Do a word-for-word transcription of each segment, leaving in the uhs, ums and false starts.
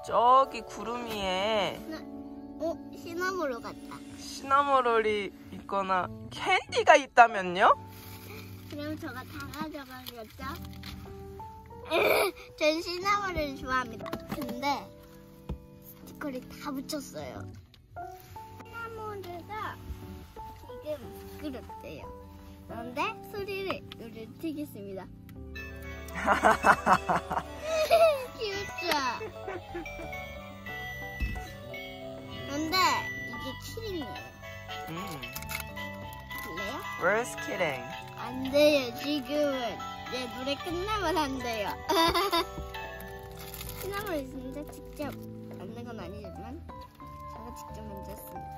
저기 구름 위에 어? 시나모롤 같다. 시나모롤이 있거나 캔디가 있다면요? 그럼 저가 다 가져가겠죠? 전 시나모롤을 좋아합니다. 근데 스티커를 다 붙였어요. 시나모롤가 지금 그렇대요. 그런데 소리를 노래 트겠습니다. 귀엽죠? 그런데 이게 키링이에요. 음. 볼래요? Where's kidding? 안 돼요. 지금은 내 노래 끝나면 안 돼요. 시나모롤 진짜 직접 만든 건 아니지만 제가 직접 만들었습니다.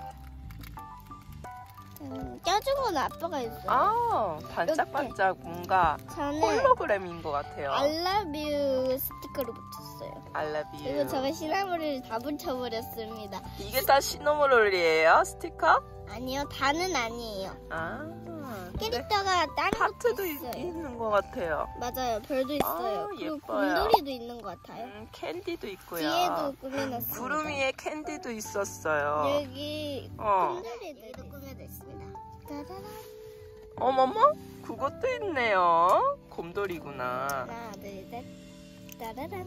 음, 껴준 건 아빠가 했어요. 아, 반짝반짝 뭔가 저는 홀로그램인 것 같아요. I love you 스티커를 붙였어요. I love you. 그리고 제가 시나모롤을 다 붙여버렸습니다. 이게 다 시나모롤이에요? 스티커? 아니요, 다는 아니에요. 아, 캐릭터가 다른 것도 하트도 있어요. 있는 것 같아요. 맞아요, 별도 있어요. 아, 그리고 예뻐요. 곰돌이도 있는 것 같아요. 음, 캔디도 있고요. 뒤에도 꾸며놨습니다. 구름 위에 캔디도 있었어요. 여기 어. 곰돌이도 꾸며져 있습니다. 따라란. 어머머? 그것도 있네요. 곰돌이구나. 하나, 둘, 셋. 따라란.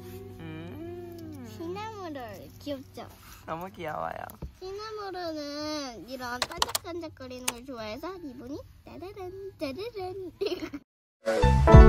음, 시나모롤 귀엽죠? 너무 귀여워요. 시나모롤은 이런 반짝반짝거리는 걸 좋아해서 이분이 따라란 따라란